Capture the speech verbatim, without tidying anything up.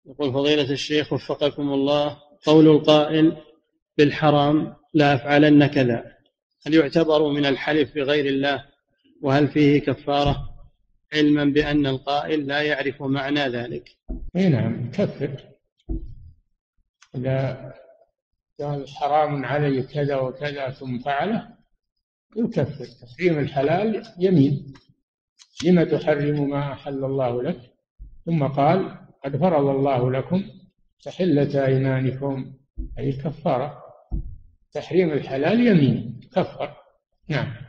يقول فضيلة الشيخ وفقكم الله، قول القائل بالحرام لا أفعلن كذا، هل يعتبر من الحلف بغير الله؟ وهل فيه كفارة، علما بأن القائل لا يعرف معنى ذلك؟ اي نعم كفر. إذا قال حرام علي كذا وكذا ثم فعله يكفر. تحريم الحلال يمين، لم تحرم ما أحل الله لك، ثم قال قد فرض الله لكم تحلة أيمانكم، أي الكفارة. تحريم الحلال يمين كفر. نعم.